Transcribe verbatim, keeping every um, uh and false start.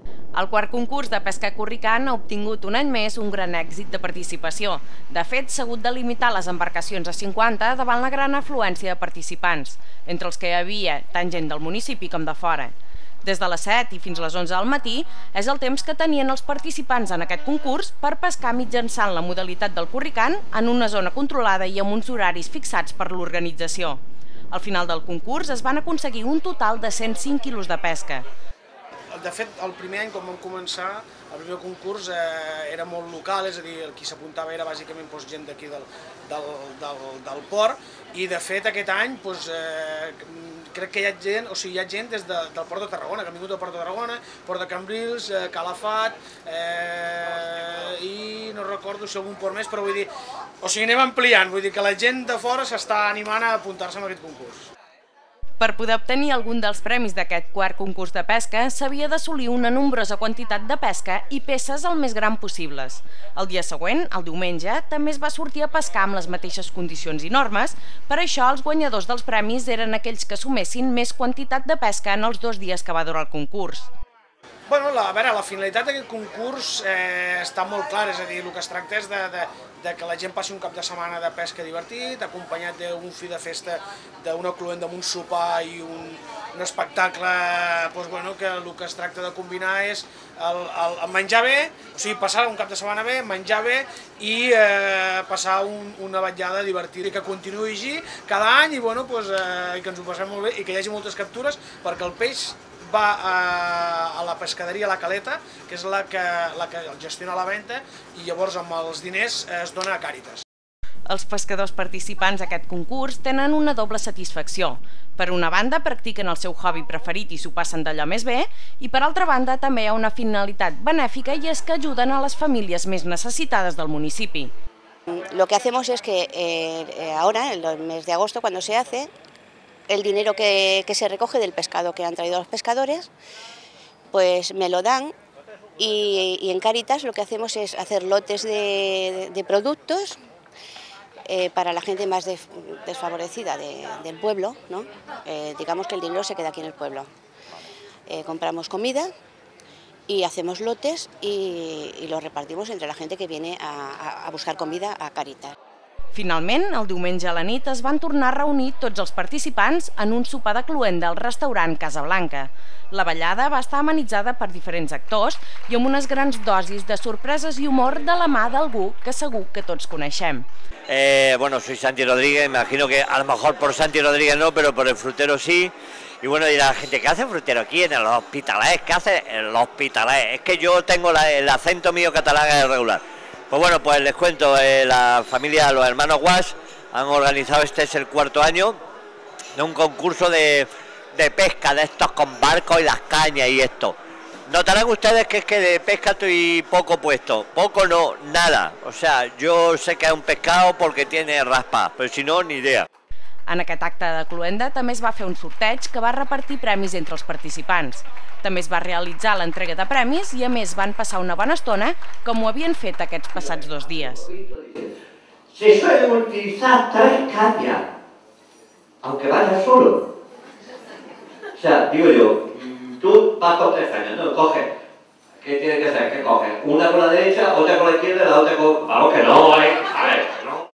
El quart concurs de pesca Curricant ha obtingut un any més un gran èxit de participació. De fet, s'ha hagut de limitar les embarcacions a cinquanta davant la gran afluència de participants, entre els que hi havia tant gent del municipi com de fora. Des de les set i fins a les onze del matí és el temps que tenien els participants en aquest concurs per pescar mitjançant la modalitat del Curricant en una zona controlada i amb uns horaris fixats per l'organització. Al final del concurs es van aconseguir un total de cent cinc quilos de pesca. De fet, el primer any, quan vam començar, el primer concurs eh, era molt local, és a dir, el qui s'apuntava era bàsicament doncs, gent d'aquí del, del, del, del port, i de fet aquest any doncs, eh, crec que hi ha gent, o sigui, hi ha gent des de, del port de Tarragona, que han vingut del port de Tarragona, port de Cambrils, eh, Calafat, eh, i no recordo si algun port més, però vull dir, o sigui, anem ampliant, vull dir que la gent de fora s'està animant a apuntar-se a aquest concurs. Per poder obtenir algun dels premis d'aquest quart concurs de pesca, s'havia d'assolir una nombrosa quantitat de pesca i peces el més gran possibles. El dia següent, el diumenge, també es va sortir a pescar amb les mateixes condicions i normes. Per això, els guanyadors dels premis eren aquells que assumessin més quantitat de pesca en els dos dies que va durar el concurs. Bueno, la, a veure, la finalitat d'aquest concurs eh, està molt clara, és a dir, el que es tracta és de, de, de que la gent passi un cap de setmana de pesca divertit, acompanyat d'un fi de festa, d'una cluenda amb un sopar i un, un espectacle, doncs, bueno, que el que es tracta de combinar és el, el, el menjar bé, o sigui, passar un cap de setmana bé, menjar bé i eh, passar un, una vetllada divertida i que continuï així cada any i, bueno, doncs, eh, i que ens ho passem molt bé i que hi hagi moltes captures perquè el peix va a, a la pescaderia La Caleta, que és la que, la que gestiona la venda, i llavors amb els diners es dona a Càritas. Els pescadors participants d'aquest concurs tenen una doble satisfacció. Per una banda, practiquen el seu hobby preferit i s'ho passen d'allò més bé, i per altra banda també hi ha una finalitat benèfica i és que ajuden a les famílies més necessitades del municipi. Lo que hacemos es que eh, ahora, en el mes de agosto, cuando se hace, el dinero que, que se recoge del pescado que han traído los pescadores, pues me lo dan y, y en Càritas lo que hacemos es hacer lotes de, de productos eh, para la gente más de, desfavorecida de, del pueblo, ¿no? Eh, digamos que el dinero se queda aquí en el pueblo. Eh, compramos comida y hacemos lotes y, y los repartimos entre la gente que viene a, a buscar comida a Càritas. Finalment, el diumenge a la nit es van tornar a reunir tots els participants en un sopar de cluenda al restaurant Casablanca. La ballada va estar amenitzada per diferents actors i amb unes grans dosis de sorpreses i humor de la mà d'algú que segur que tots coneixem. Eh, bueno, soy Santi Rodríguez, me imagino que a lo mejor por Santi Rodríguez no, pero por el frutero sí. Y bueno, dirá la gente, ¿qué hace frutero aquí en el Hospitalet? ¿Qué hace en el Hospitalet? Es que yo tengo la, el acento mío catalán regular. Pues bueno, pues les cuento, eh, la familia, los hermanos Guas han organizado, este es el cuarto año, de un concurso de, de pesca, de estos con barcos y las cañas y esto. Notarán ustedes que es que de pesca estoy poco puesto, poco no, nada. O sea, yo sé que es un pescado porque tiene raspa, pero si no, ni idea. En aquest acte de cluenda també es va fer un sorteig que va repartir premis entre els participants. També es va realitzar l'entrega de premis i a més van passar una bona estona com ho havien fet aquests passats dos dies. Se suelen utilizar tres cañas, aunque vayas solo. O sea, digo yo, tú vas con tres cañas, no, coges. ¿Qué tiene que hacer? ¿Qué coges? Una con la derecha, otra con la izquierda, la otra con... Vamos que no, ¿eh? ¿Sabes?